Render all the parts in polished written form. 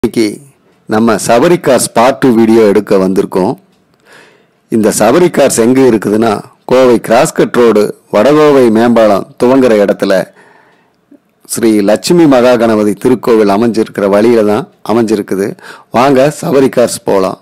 இன்னைக்கு நம்ம Sabari cars part 2 video எடுக்க வந்திருக்கோம். இந்த சபரி கார்ஸ் எங்கே இருக்குதுன்னா, கோவை கிராஸ்கட் ரோடு வடகோவை மேம்பாலம் துவங்குற இடத்துல ஸ்ரீ லட்சுமி மகா கணபதி திருக்கோவில் அமைஞ்சிருக்கிற வழியில தான் அமைஞ்சிருக்குது. வாங்க சபரி கார்ஸ் போகலாம்.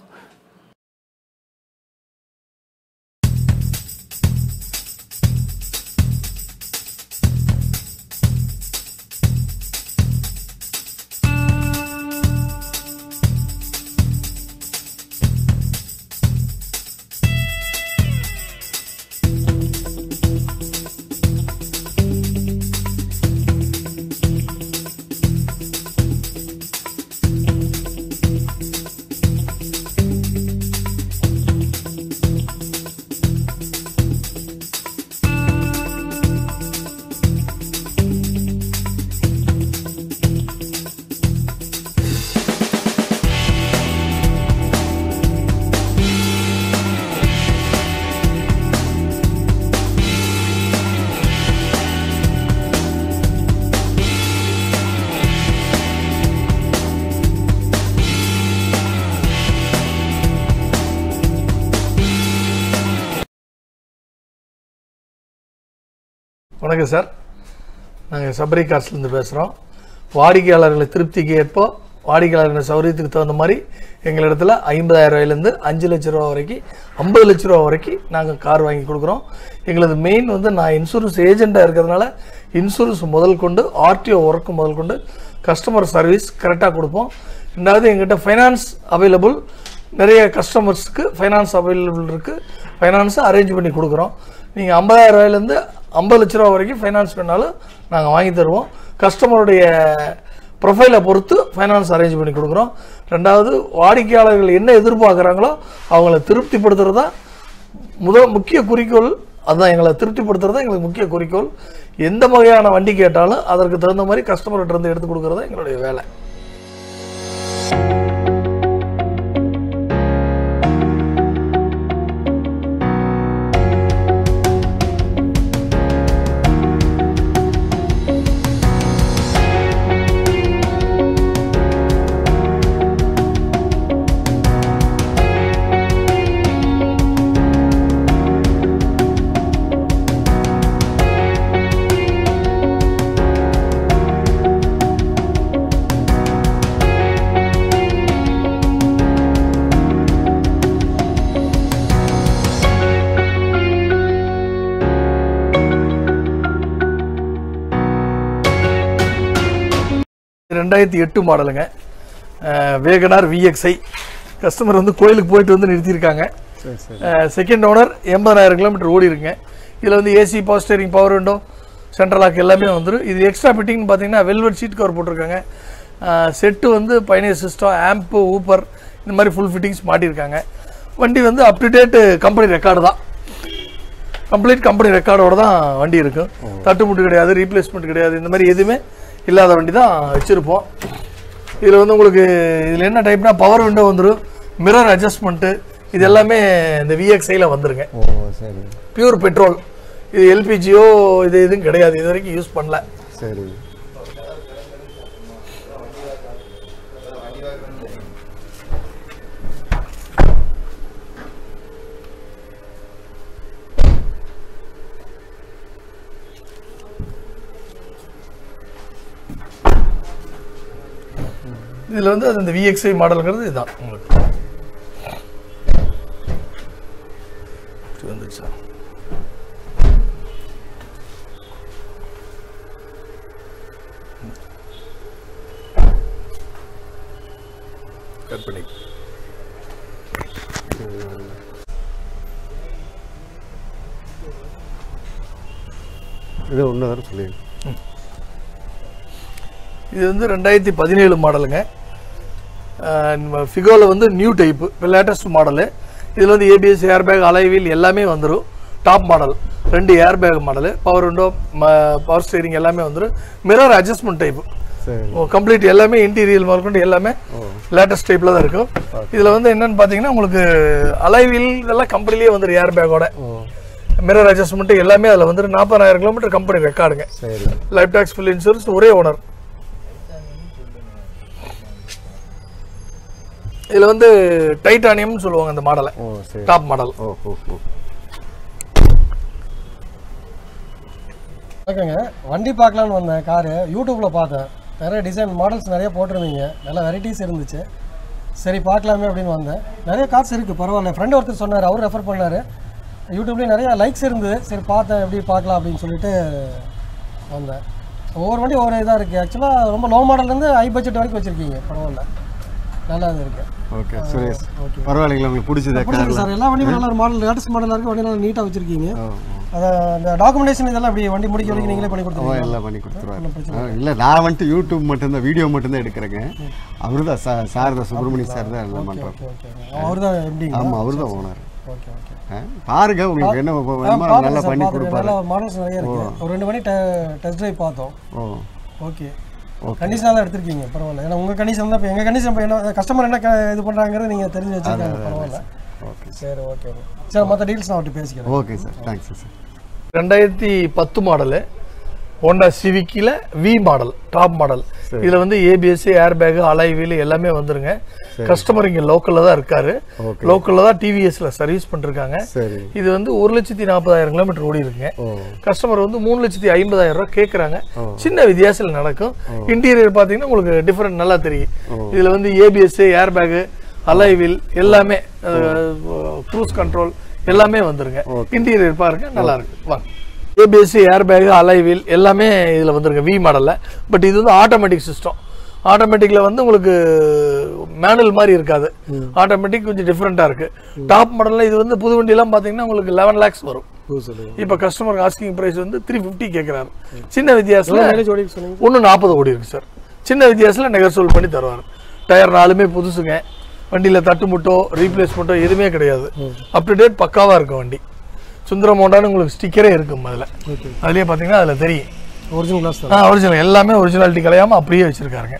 வணக்கம் சார், நாங்கள் சபரி கார்ஸ்லேருந்து பேசுகிறோம். வாடிக்கையாளர்களை திருப்திக்கு ஏற்போ வாடிக்கையாளர்கள் சௌகரியத்துக்கு தகுந்த மாதிரி எங்களிடத்துல 50,000 ரூபாயிலேருந்து 5 லட்ச ரூபா வரைக்கும் 50 லட்ச ரூபா வரைக்கும் நாங்கள் கார் வாங்கி கொடுக்குறோம். எங்களது மெயின் நான் இன்சூரன்ஸ் ஏஜெண்ட்டாக இருக்கிறதுனால இன்சூரன்ஸ் முதல் கொண்டு ஆர்டிஓ ஒர்க்கு முதல் கொண்டு கஸ்டமர் சர்வீஸ் கரெக்டாக கொடுப்போம். ரெண்டாவது எங்கிட்ட ஃபைனான்ஸ் அவைலபிள், நிறைய கஸ்டமர்ஸுக்கு ஃபைனான்ஸ் அவைலபிள் இருக்குது, ஃபைனான்ஸை அரேஞ்ச் பண்ணி கொடுக்குறோம். நீங்கள் 50,000 ரூபாயிலேருந்து 50 லட்ச ரூபா வரைக்கும் ஃபைனான்ஸ் வேணாலும் நாங்கள் வாங்கி தருவோம். கஸ்டமருடைய ப்ரொஃபைலை பொறுத்து ஃபைனான்ஸ் அரேஞ்ச் பண்ணி கொடுக்குறோம். ரெண்டாவது, வாடிக்கையாளர்கள் என்ன எதிர்பார்க்குறாங்களோ அவங்கள திருப்திப்படுத்துறது தான் முக்கிய குறிக்கோள். அதுதான் எங்களை திருப்திப்படுத்துறது எங்களுக்கு முக்கிய குறிக்கோள். எந்த வகையான வண்டி கேட்டாலும் அதற்கு தகுந்த மாதிரி கஸ்டமர்கிட்ட இருந்து எடுத்து கொடுக்குறது எங்களுடைய வேலை. (2008) மாடலுங்க, வேகனார் VXI. கஸ்டமர் கோயிலுக்கு போயிட்டு நிறுத்தியிருக்காங்க. செகண்ட் ஓனர், 80,000 கிலோமீட்டர் ஓடி இருக்குங்க. இதில் AC, power steering, power window, central lock எல்லாமே வந்துடும். இது எக்ஸ்ட்ரா ஃபிட்டிங்னு பார்த்தீங்கன்னா வெல்வெட் சீட் கவர் போட்டிருக்காங்க. செட்டு பயணியர் சிஸ்டம், ஆம்பு, ஊப்பர், இந்த மாதிரி ஃபுல் ஃபிட்டிங்ஸ் மாட்டியிருக்காங்க. வண்டி up to date company record தான், கம்ப்ளீட் கம்பெனி ரெக்கார்டோட தான் வண்டி இருக்கும். தட்டுமுட்டு கிடையாது, ரீப்ளேஸ்மெண்ட் கிடையாது, இந்த மாதிரி எதுவுமே இல்லாத வண்டி தான் வச்சுருப்போம். இதில் உங்களுக்கு இதில் என்ன டைப்னா பவர் விண்டோ வந்துடும், மிரர் அட்ஜஸ்ட்மெண்ட்டு, இது எல்லாமே இந்த VXIயில் வந்துருங்க. பியூர் பெட்ரோல், இது எல்பிஜியோ இது எதுவும் கிடையாது, இது வரைக்கும் யூஸ் பண்ணல. சரி, இதில் அது இந்த VXI மாடலுங்கிறது இதுதான். உங்களுக்கு வந்துச்சா? கட் பண்ணி இது ஒன்று சொல்லி, இது 2017 மாடலுங்க. ஃபிகோவில் நியூ டைப்பு, லேட்டஸ்ட் மாடலு. இதில் ABS, ஏர்பேக், அலைவீல் எல்லாமே வந்துடும். Top model, 2 airbag model, power window, power steering எல்லாமே வந்துடும். மிரர் அட்ஜஸ்ட்மெண்ட் டைப்பு கம்ப்ளீட், எல்லாமே இன்டீரியல் முதற்கொண்டு எல்லாமே லேட்டஸ்ட் டைப்பில் தான் இருக்கும். இதில் என்னென்னு பார்த்தீங்கன்னா உங்களுக்கு அலைவீல் இதெல்லாம் கம்பெனிலேயே வந்துடும், ஏர்பேக்கோட. மிரர் அட்ஜஸ்ட்மெண்ட் எல்லாமே அதில் வந்து 40,000 கிலோமீட்டர் கம்பெனி ரெக்கார்டுங்க. லைஃப் டாக்ஸ் ஃபுல் இன்சூரன்ஸ், ஒரே ஓனர். இதில் வந்து டைட்டானியம்னு சொல்லுவாங்க அந்த மாடலை. Top model. ஓகேங்க, வண்டி பார்க்கலான்னு வந்தேன். காரு யூடியூப்பில் பார்த்தேன், நிறைய டிசைன் மாடல்ஸ் நிறைய போட்டிருந்தீங்க, நல்ல வெரைட்டிஸ் இருந்துச்சு. சரி பார்க்கலாமே அப்படின்னு வந்தேன். நிறைய கார்ஸ் இருக்குது, பரவாயில்ல. ஃப்ரெண்ட் ஒருத்தர் சொன்னார், அவர் ரெஃபர் பண்ணார். யூடியூப்லேயும் நிறையா லைக்ஸ் இருந்தது. சரி பார்த்தேன், எப்படி பார்க்கலாம் அப்படின்னு சொல்லிட்டு வந்தேன். ஒவ்வொரு வண்டி ஒவ்வொரு இதாக இருக்குது. ஆக்சுவலாக ரொம்ப லோ மாடல்லேருந்து ஹை பட்ஜெட் வரைக்கும் வச்சுருக்கீங்க, பரவாயில்ல, நல்லா இருக்கு. ஓகே சுரேஷ், பரவாயில்லைங்களா? உங்களுக்கு பிடிச்சது சார்? எல்லா வண்டியும் நல்ல மாடல், லேட்டஸ்ட் மாடலாக இருக்குது. வண்டி நல்லா நீட்டாக வச்சுருக்கீங்க. அதை அந்த டாக்குமெண்டேஷன் இதெல்லாம் அப்படி வண்டி முடிக்க வரைக்கும் நீங்களே பண்ணி கொடுத்துருவோம்? எல்லாம் பண்ணி கொடுத்துருவாங்க. இல்லை, நான் வந்துட்டு யூடியூப் மட்டும்தான், வீடியோ மட்டும்தான் எடுக்கிறேங்க. அவரு தான் சார் தான், சுப்பிரமணிய சார் தான் எல்லாம் பண்ணுறாரு. அவர் தான் எப்படி? ஆமாம், அவர் தான் ஓனர். ஓகே ஓகே, பாருங்க, உங்களுக்கு என்ன நல்லா பண்ணி கொடுப்பாரு. நல்லா மாடல்ஸ் நிறைய இருக்கு. ஒரு 2 வண்டி டெஸ்ட் ட்ரைவ் பார்த்தோம். ஓகே, கண்டிஷனாக தான் எடுத்திருக்கீங்க, பரவாயில்ல. ஏன்னா உங்கள் கண்டிஷன் தான் இப்போ எங்கள் கண்டிஷன், இப்போ என்ன கஸ்டமர் என்ன இது பண்ணுறாங்கிறத நீங்கள் தெரிஞ்சு வச்சுருக்காங்க, பரவாயில்ல. ஓகே, சரி, ஓகே சார். மற்ற டீல்ஸ் நான் அவர்கிட்ட பேசிக்கிறேன். Okay sir, thanks sir. 2010 model Honda சிவிக்கில் வி மாடல், டாப் மாடல். இதில் வந்து ABS, air bag, alloy wheel எல்லாமே வந்துருங்க. கஸ்டமர் இங்கே லோக்கலில் தான் இருக்காரு. லோக்கலில் தான் டிவிஎஸ்ல சர்வீஸ் பண்ணிருக்காங்க. இது வந்து 1,40,000 கிலோமீட்டர் ஓடி இருக்குங்க. கஸ்டமர் வந்து 3,50,000 ரூபாய் கேட்குறாங்க. சின்ன வித்தியாசத்தில் நடக்கும். இன்டீரியர் பார்த்தீங்கன்னா உங்களுக்கு டிஃபரெண்ட் நல்லா தெரியும். இதில் வந்து ABS, air bag, alloy wheel எல்லாமே, க்ரூஸ் கண்ட்ரோல் எல்லாமே வந்துருங்க. இன்டீரியர் பாருங்க, நல்லா இருக்கு. வாங்க. ABS, air bag, alloy wheel எல்லாமே இதில் வந்துருங்க வி மாடலில். பட் இது வந்து ஆட்டோமேட்டிக் சிஸ்டம். ஆட்டோமேட்டிக்கில் வந்து உங்களுக்கு மேனுவல் மாதிரி இருக்காது. ஆட்டோமேட்டிக் கொஞ்சம் டிஃப்ரெண்ட்டாக இருக்குது. டாப் மாடலில் இது வந்து புது வண்டியெல்லாம் பார்த்தீங்கன்னா உங்களுக்கு 11 lakhs வரும். இப்போ கஸ்டமர் ஆஸ்கிங் ப்ரைஸ் வந்து 350 கேட்குறாரு. சின்ன வித்தியாசத்தில் 140 ஓடி இருக்கு சார். சின்ன வித்தியாசத்தில் நெகோசியேட் பண்ணி தருவார். டயர் 4மே புதுசுங்க. வண்டியில் தட்டுமுட்டோ ரீப்ளேஸ்மெண்ட்டோ எதுவுமே கிடையாது. அப் டு டேட் பக்காவாக இருக்கும் வண்டி. சுந்தரம் ஹோண்டான்னு உங்களுக்கு ஸ்டிக்கரே இருக்கும் அதில். அதுலேயே பார்த்தீங்கன்னா அதில் தெரியும் ஒரிஜினல் கிளாஸ். ஒரிஜினல் எல்லாமே ஒரிஜினாலிட்டி கலையாமல் அப்படியே வச்சுருக்காருங்க.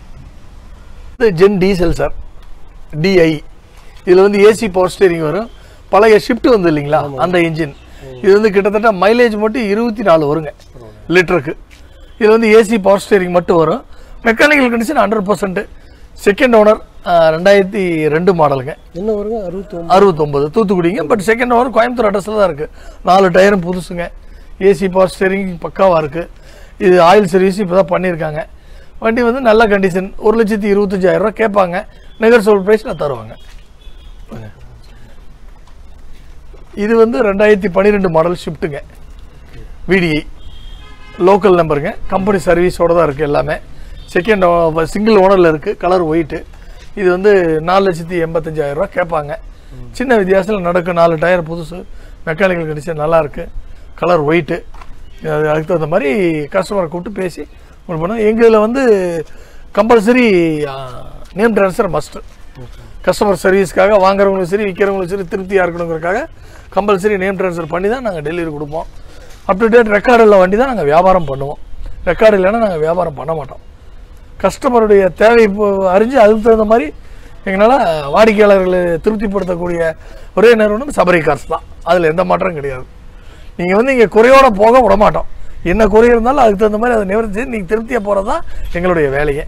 இது ஜென் டீசல் சார், டிஐ. இதில் வந்து ஏசி பவர் ஸ்டேரிங் வரும். பழைய ஷிஃப்ட் வந்து இல்லைங்களா அந்த இன்ஜின். இது வந்து கிட்டத்தட்ட மைலேஜ் மட்டும் 24 வருங்க லிட்டருக்கு. இது வந்து ஏசி பவர் ஸ்டேரிங் மட்டும் வரும். Mechanical condition 100%. செகண்ட் ஓனர் 2002 மாடலுங்க. என்ன வருங்க? 69 தூத்துக்குடிங்க. பட் செகண்ட் ஓனர் கோயம்புத்தூர் அட்ரஸில் தான் இருக்குது. 4 டயரும் புதுசுங்க. ஏசி பவர் ஸ்டேரிங் பக்காவாக இருக்குது. இது ஆயில் சர்வீஸ் இப்போ தான் பண்ணியிருக்காங்க. வண்டி வந்து நல்ல கண்டிஷன். 1,25,000 ரூபா கேட்பாங்க. நெகோசியபிள் ப்ரைஸில் தருவாங்க. இது வந்து 2012 மாடல் ஷிஃப்ட்டுங்க, விடிஐ லோக்கல் நம்பருங்க. கம்பெனி சர்வீஸோடு தான் இருக்குது எல்லாமே. செகண்ட் சிங்கிள் ஓனரில் இருக்குது. Colour white. இது வந்து 4,85,000 ரூபா கேட்பாங்க. சின்ன வித்தியாசத்தில் நடக்கும். 4 டயர் புதுசு. மெக்கானிக்கல் கண்டிஷன் நல்லாயிருக்கு. Colour white. அதுக்கு தகுந்த மாதிரி கஸ்டமரை கூப்பிட்டு பேசி உங்களுக்கு பண்ணுவோம். எங்கள் இதில் வந்து compulsory name transfer must. Customer சர்வீஸ்க்காக வாங்குறவங்களும் சரி விற்கிறவங்களும் சரி திருப்தியாக இருக்கணுங்கிறதுக்காக கம்பல்சரி நேம் ட்ரான்ஸ்ஃபர் பண்ணி தான் நாங்கள் டெலிவரி கொடுப்போம். அப் டு டேட் ரெக்கார்டு உள்ள வண்டி தான் நாங்கள் வியாபாரம் பண்ணுவோம். ரெக்கார்டு இல்லைன்னா நாங்கள் வியாபாரம் பண்ண மாட்டோம். கஸ்டமருடைய தேவை இப்போ அறிஞ்சு அதுக்கு தகுந்த மாதிரி எங்களால் வாடிக்கையாளர்களை திருப்திப்படுத்தக்கூடிய ஒரே நிறுவனம் சபரி கார்ஸ் தான். அதில் எந்த மாற்றம் கிடையாது. நீங்கள் வந்து இங்கே குறையோட போக விட மாட்டோம். என்ன குறை இருந்தாலும் அதுக்கு தகுந்த மாதிரி அதை நிவர்த்தி செய்து நீங்கள் திருப்தியாக போகிறது தான் எங்களுடைய வேலையை.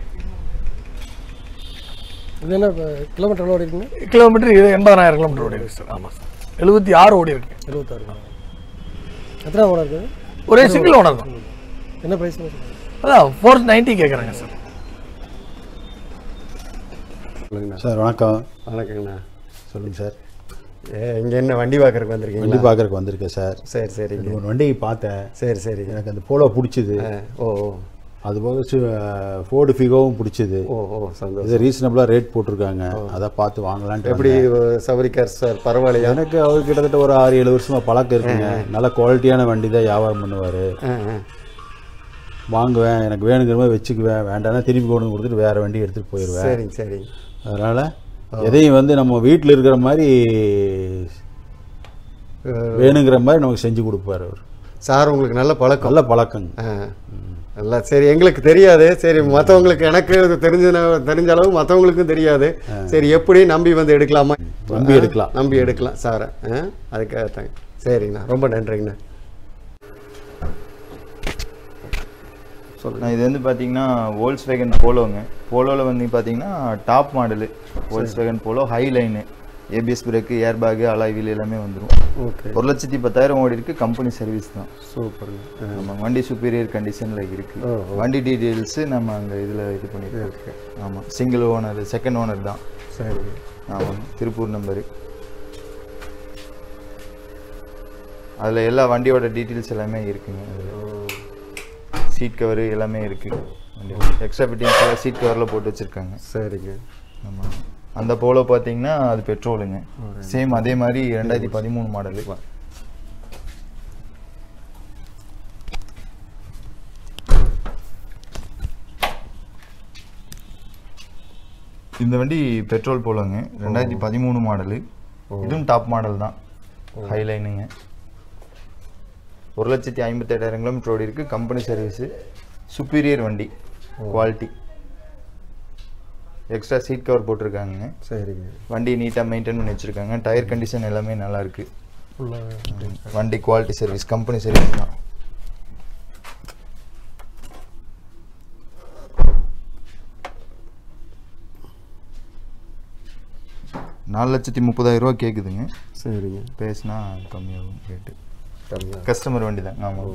இது என்ன கிலோமீட்டர் ஓடி இருக்குங்க? கிலோமீட்டர் 80,000 கிலோமீட்டர் ஓடி இருக்கு சார். ஆமாம் சார், 76 ஓடி இருக்கு. 76. எத்தனை ஓனர் இருக்குது? ஒரே சிங்கிள் ஓனர் தான். என்ன ப்ரைஸ்? அதான் 490 கேட்குறாங்க சார். சொல்லுங்கண்ணா சார். வணக்கம். வணக்கங்கண்ணா. சொல்லுங்கள் சார். இங்கே என்ன வண்டி பார்க்குறக்கு வந்திருக்கீங்க? வண்டி பார்க்குறக்கு வந்திருக்கேன் சார். சரி சரி. ஒரு வண்டி பார்த்தேன். சரி சரி. எனக்கு அந்த போலோ பிடிச்சிது. ஓ ஓ. அதுபோக ஃபோர்டு ஃபிகோவும் பிடிச்சிது. ஓ ஓ, சந்தோஷம். இது ரீசனபிளாக ரேட் போட்டிருக்காங்க. அதை பார்த்து வாங்கலான்ட்டு. எப்படி சபரி கார்ஸ் சார்? பரவாயில்லையா? எனக்கு அவர் கிட்டத்தட்ட ஒரு 6-7 வருஷமாக பழக்கம் இருக்குங்க. நல்ல குவாலிட்டியான வண்டி தான் வியாபாரம் பண்ணுவார். வாங்குவேன், எனக்கு வேணுங்கிற மாதிரி வச்சுக்குவேன். வேண்டாம்னா திருப்பி கொண்டு கொடுத்துட்டு வேறு வண்டி எடுத்துகிட்டு போயிடுவேன். சரிங்க சரி. அதனால் எதையும் வந்து நம்ம வீட்டில் இருக்கிற மாதிரி வேணுங்கிற மாதிரி நமக்கு செஞ்சு கொடுப்பார் அவர். சார் உங்களுக்கு நல்ல பழக்கம்? நல்ல பழக்கங்க. நல்லா. சரி, எங்களுக்கு தெரியாது. சரி, மற்றவங்களுக்கு எனக்கு தெரிஞ்ச அளவு மற்றவங்களுக்கும் தெரியாது. சரி, எப்படி நம்பி வந்து எடுக்கலாமா? நம்பி எடுக்கலாம் சாரை. அதுக்காக தாங்க. சரிங்கண்ணா, ரொம்ப நன்றிங்கண்ணா. நான் இது வந்து பார்த்தீங்கன்னா வோல்ஸ்வேகன் போலோங்க. போலோவில் வந்து பார்த்தீங்கன்னா top model Volkswagen Polo, high line, ABS brake, air bag, alloy wheel எல்லாமே வந்துடும். ஓகே. 1,10,000 ஓடி இருக்கு. கம்பெனி சர்வீஸ் தான். சூப்பருங்க. ஆமாம், வண்டி சுப்பீரியர் கண்டிஷனில் இருக்குது. வண்டி டீட்டெயில்ஸு நம்ம அங்கே இதில் இது பண்ணியிருக்கோம். ஆமாம், சிங்கிள் ஓனர், செகண்ட் ஓனர் தான். சரி. ஆமாம், திருப்பூர் நம்பரு. அதில் எல்லா வண்டியோட டீட்டெயில்ஸ் எல்லாமே இருக்குங்க. சீட் கவரு எல்லாமே இருக்குது. வண்டி எக்ஸ்ட்ரா ஃபிட்டிங்ஸ் சீட் கவரில் போட்டு வச்சுருக்காங்க. சரிங்க. ஆமாம். அந்த போலோ பார்த்தீங்கன்னா அது பெட்ரோலுங்க. சேம் அதே மாதிரி 2013 மாடலு. இந்த வண்டி பெட்ரோல் போலோங்க, 2013 மாடலு. இதுவும் டாப் மாடல் தான், ஹைலைனுங்க. 1,57,000 கிலோமீட்டர் ஓடி இருக்கு. கம்பெனி சர்வீஸு, சுப்பீரியர் வண்டி, குவாலிட்டி. எக்ஸ்ட்ரா சீட் கவர் போட்டிருக்காங்க. சரிங்க. வண்டி நீட்டாக மெயின்டைன் பண்ணி வச்சுருக்காங்க. டயர் கண்டிஷன் எல்லாமே நல்லா இருக்கு. வண்டி குவாலிட்டி சர்வீஸ், கம்பெனி சர்வீஸ் தான். $4,30,000 கேட்குதுங்க. சரிங்க. பேசினா கம்மியாகும் ரேட்டு. கம்மியாக கஸ்டமர் வண்டி தான். ஆமாம்.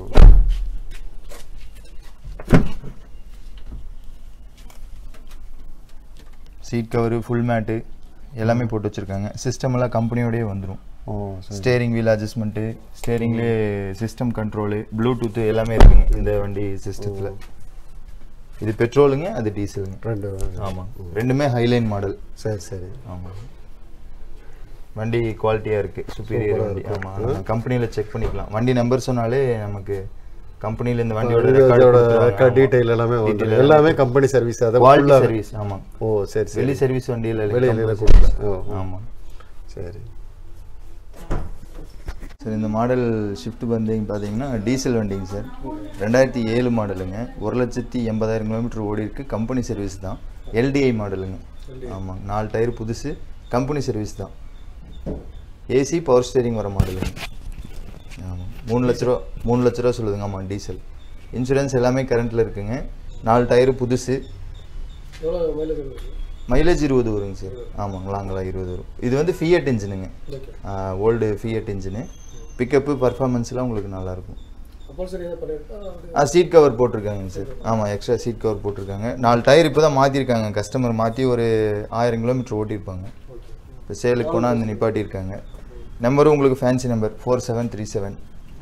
சீட் கவரு, ஃபுல் மேட்டு எல்லாமே போட்டு வச்சுருக்காங்க. சிஸ்டம் எல்லாம் கம்பெனியோடய வந்துடும். ஸ்டேரிங் வீல் அட்ஜஸ்ட்மெண்ட்டு, ஸ்டேரிங்லேயே சிஸ்டம் கண்ட்ரோலு, ப்ளூடூத்து எல்லாமே இருக்குங்க இந்த வண்டி சிஸ்டத்தில். இது பெட்ரோலுங்க, அது டீசலுங்க. ரெண்டு. ஆமாம், ரெண்டுமே ஹைலைன் மாடல். சரி சரி. ஆமாம், வண்டி குவாலிட்டியாக இருக்குது, சுப்பீரியர் வண்டி. ஆமாம், கம்பெனியில் செக் பண்ணிக்கலாம். வண்டி நம்பர் சொன்னாலே நமக்கு கம்பெனியில் இந்த வண்டியோட ரெக்கார்ட் டீடைல் எல்லாமே வந்துடும். எல்லாமே கம்பெனி சர்வீஸ். அத குவாலிட்டி சர்வீஸ். ஆமாம். ஓ சரி சரி. வெளி சர்வீஸ் வண்டியில் வெளியில கொடுக்கல. ஆமாம். சரி சார், இந்த மாடல் ஷிஃப்ட் வண்டிங்க பார்த்தீங்கன்னா டீசல் வண்டிங்க சார். 2007 மாடலுங்க. 1,80,000 கிலோமீட்டர் ஓடி இருக்கு. கம்பெனி சர்வீஸ் தான். எல்டிஐ மாடலுங்க. ஆமாம், 4 டயர் புதுசு, கம்பெனி சர்வீஸ் தான். ஏசி பவர் ஸ்டேரிங் வர மாடலுங்க. ஆமாம், 3 லட்ச ரூபா சொல்லுதுங்க. ஆமாம், டீசல். இன்சூரன்ஸ் எல்லாமே கரண்ட்டில் இருக்குங்க. 4 டயரு புதுசு. மைலேஜ் 20 வருங்க சார். ஆமாங்க, லாங்கெல்லாம் 20 வரும். இது வந்து ஃபியட் இன்ஜினுங்க, ஓல்டு ஃபியட் இன்ஜினு. பிக்கப்பு பர்ஃபார்மன்ஸ்லாம் உங்களுக்கு நல்லாயிருக்கும். சீட் கவர் போட்டிருக்காங்க சார். ஆமாம், எக்ஸ்ட்ரா சீட் கவர் போட்டிருக்காங்க. 4 டயர் இப்போ தான் மாற்றிருக்காங்க. கஸ்டமர் மாற்றி ஒரு 1000 கிலோமீட்டர் ஓட்டியிருப்பாங்க. இப்போ சேலுக்கு போனால் அந்த நிப்பாட்டியிருக்காங்க. நம்பரும் உங்களுக்கு ஃபேன்சி நம்பர் 4737.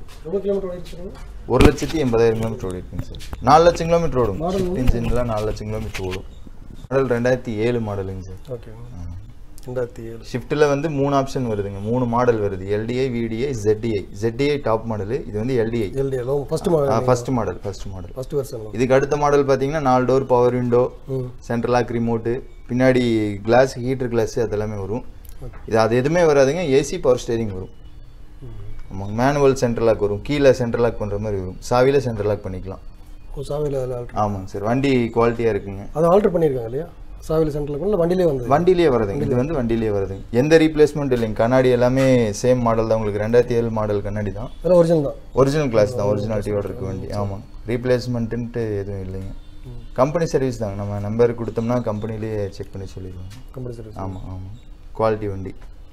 1,80,000 கிலோமீட்டர் ஓடி இருக்குங்க சார். 4 லட்சம் கிலோமீட்டர் ஓடும். இன்ஜின்லாம் 4 லட்சம் கிலோமீட்டர் ஓடும். மாடல் 2007 மாடலுங்க சார். ஓகே. 2007. ஷிஃப்ட்டில் வந்து 3 ஆப்ஷன் வருதுங்க. 3 மாடல் வருது. LDI, VDI, ZDI. ZDI top model. இது வந்து LDI first model. First version. இதுக்கு அடுத்த மாடல் பார்த்தீங்கன்னா 4 door power window, central lock remote, பின்னாடி கிளாஸ், ஹீட்டர் கிளாஸ் அதெல்லாமே வரும். அது எதுவுமே வராதுங்க. ஏசி பவர் ஸ்டேரிங் வரும். ஆமாங்க, மேனுவல் சென்ட்ரல் லாக் வரும். கீழே சென்ட்ரல் லாக் பண்ணுற மாதிரி வரும். சாவியில் சென்ட்ரல் லாக் பண்ணிக்கலாம். ஆமாங்க சார், வண்டி குவாலிட்டியாக இருக்குங்க. அதை ஆல்டர் பண்ணியிருக்காங்க இல்லையா? சாவியில் சென்ட்ரல் லாக் வண்டியிலே வருதுங்க. இது வந்து வண்டியிலே வருதுங்க. எந்த ரீப்ளேஸ்மெண்ட் இல்லைங்க. கண்ணாடி எல்லாமே சேம் மாடல் தான். உங்களுக்கு 2007 மாடல் கண்ணாடி தான். ஒரிஜினல் கிளாஸ் தான். ஒரிஜினாலிட்டியோட இருக்கு வண்டி. ஆமாங்க, ரீப்ளேஸ்மெண்ட்டுன்ட்டு எதுவும் இல்லைங்க. கம்பெனி சர்வீஸ் தாங்க. நம்ம நம்பர் கொடுத்தோம்னா கம்பெனிலேயே செக் பண்ணி சொல்லிடுவாங்க. Company service. ஆமாம் ஆமாம், குவாலிட்டி வண்டி.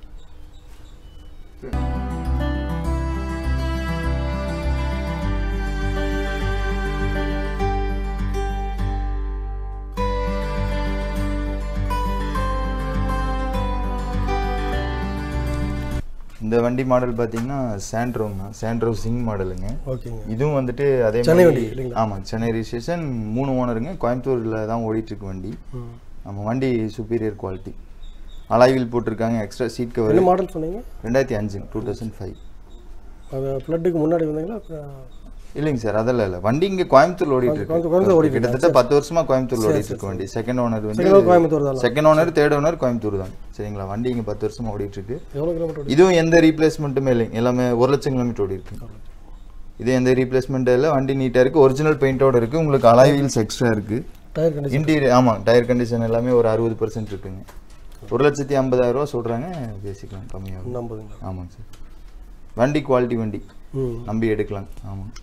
இந்த வண்டி மாடல் பார்த்தீங்கன்னா சாண்ட்ரோ சிங் மாடலுங்க. ஓகேங்க. இதுவும் வந்துட்டு அதே மாதிரி. ஆமாம், சென்னை ரிஜிஸ்ட்ரேஷன், 3 ஓனருங்க. கோயம்புத்தூரில் தான் ஓடிட்டுருக்கு வண்டி. நம்ம வண்டி சுப்பீரியர் குவாலிட்டி. அலாய்வில் போட்டிருக்காங்க. Extra seat cover. என்ன மாடல் சொன்னீங்க? 2005. அது ஃப்ளட்டுக்கு முன்னாடி வந்தீங்களா? இல்லைங்க சார், அதெல்லாம் இல்லை. வண்டி இங்கே கோயம்புத்தூர் ஓடிட்டு இருக்கு. கிட்டத்தட்ட 10 வருஷமா கோயம்புத்தூர் ஓடிட்டு இருக்கு வண்டி. செகண்ட் ஓனர் வந்து second owner, third owner Coimbatore தான். சரிங்களா, வண்டி இங்கே 10 வருஷமா ஓடிட்டு இருக்கு. இதுவும் எந்த ரீப்ளேஸ்மெண்ட்டுமே இல்லைங்க. எல்லாமே 1 லட்சம் கிலோமீட்டர் ஓடி இருக்கு. இது எந்த ரீப்ளேஸ்மெண்ட் இல்லை. வண்டி நீட்டாக இருக்கு. ஒரிஜினல் பெயிண்டோட இருக்கு. உங்களுக்கு அலாய் வீல்ஸ் எக்ஸ்ட்ரா இருக்கு. இன்டீரியர். ஆமாம், டயர் கண்டிஷன் எல்லாமே ஒரு 60% இருக்குங்க. 1,50,000 சொல்றாங்க. பேசிக்கலாம், கம்மியாகும். நம்புங்க. ஆமாங்க சார், வண்டி குவாலிட்டி வண்டி, நம்பி எடுக்கலாம். ஆமாம்,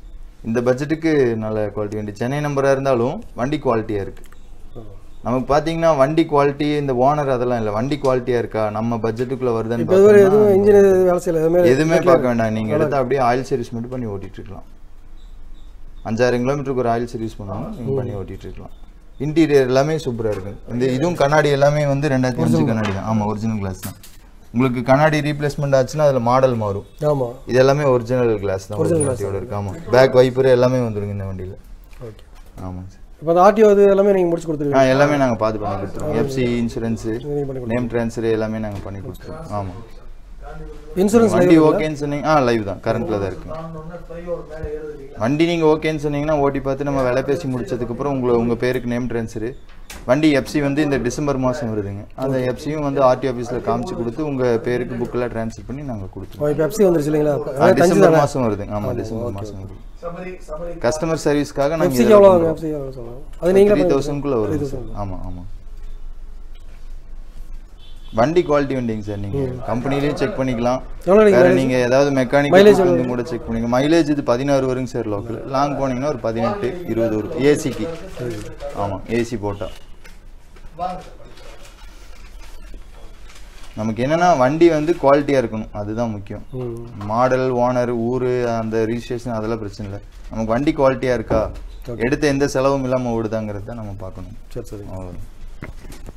இந்த பட்ஜெட்டுக்கு நல்ல குவாலிட்டி வண்டி. சென்னை நம்பராக இருந்தாலும் வண்டி குவாலிட்டியாக இருக்குது. நமக்கு பார்த்தீங்கன்னா வண்டி குவாலிட்டி இந்த ஓனர் அதெல்லாம் இல்லை, வண்டி குவாலிட்டியாக இருக்கா நம்ம பட்ஜெட்டுக்குள்ளே வருதுன்னு எதுவுமே பார்க்க வேண்டாம். நீங்கள் எடுத்தால் அப்படியே ஆயில் சர்வீஸ் மட்டும் பண்ணி ஓட்டிகிட்டு இருக்கலாம். 5000 கிலோமீட்டருக்கு ஒரு ஆயில் சர்வீஸ் பண்ணுவாங்க, நீங்கள் பண்ணி ஓட்டிகிட்டு இருக்கலாம். இன்டீரியர் எல்லாமே சூப்பராக இருக்குது. இந்த இதுவும் கண்ணாடி எல்லாமே வந்து 2005 கண்ணாடி தான். ஆமாம், ஒரிஜினல் கிளாஸ் தான். உங்களுக்கு கண்ணாடி ரீப்ளேஸ்மெண்ட் ஆச்சுன்னா அதில் மாடல் மாறும். ஆமாம், இது எல்லாமே ஒரிஜினல் கிளாஸ் தான். வண்டியோட இருக்கு. ஆமாம், பேக் வைப்பர் எல்லாமே வந்துருங்க இந்த வண்டியில். ஓகே, ஆமாங்க சார். இப்போ அந்த ஆர்டிஓ இது எல்லாமே நீங்கள் முடிச்சு கொடுத்துருவீங்க? எல்லாமே நாங்கள் பார்த்து பண்ணி கொடுத்துருவோம். எஃப்சி இன்சூரன்ஸு, நேம் ட்ரான்ஸ்ஃபர் எல்லாமே நாங்கள் பண்ணி கொடுத்துருவோம். ஆமாம், இன்சூரன்ஸ் வண்டி ஓகேன்னு சொன்னீங்க லைவ் தான், கரண்ட்டில் தான் இருக்குது. வண்டி நீங்கள் ஓகேன்னு சொன்னீங்கன்னா ஓட்டி பார்த்து நம்ம விலை பேசி முடிச்சதுக்கப்புறம் உங்கள் பேருக்கு நேம் ட்ரான்ஸ்ஃபரு. வண்டி எஃப்சி வந்து இந்த டிசம்பர் மாதம் வருதுங்க. அந்த எஃப்சியும் வந்து ஆர்டி ஆஃபீஸில் காமிச்சு கொடுத்து உங்கள் பேருக்கு புக்கெல்லாம் ட்ரான்ஸ்ஃபர் பண்ணி நாங்கள் கொடுத்துருவோம். இப்போ எஃப்சி வந்துருச்சு இல்லைங்களா? டிசம்பர் மாதம் வருதுங்க. ஆமாம், டிசம்பர் மாதம் வருது. கஸ்டமர் சர்வீஸ்க்காக நாங்கள் 3000க்குள்ளே வருது சார். ஆமாம் ஆமாம், வண்டி குவாலிட்டி வண்டிங்க சார். நீங்கள் கம்பெனிலேயும் செக் பண்ணிக்கலாம், வேறு நீங்கள் ஏதாவது மெக்கானிக் வந்து கூட செக் பண்ணிக்கலாம். மைலேஜ் இது 16 வருங்க சார் லோக்கல். லாங் போனீங்கன்னா ஒரு 18-20 வரும் ஏசிக்கு. ஆமாம், ஏசி போட்டால். நமக்கு என்னன்னா வண்டி வந்து குவாலிட்டியாக இருக்கணும், அதுதான் முக்கியம். மாடல், ஓனர், ஊர், அந்த ரிஜிஸ்ட்ரேஷன் அதெல்லாம் பிரச்சனை இல்லை. நமக்கு வண்டி குவாலிட்டியாக இருக்கா, எடுத்த எந்த செலவும் இல்லாமல் ஓடுதாங்கிறத நம்ம பார்க்கணும். சரி சரி.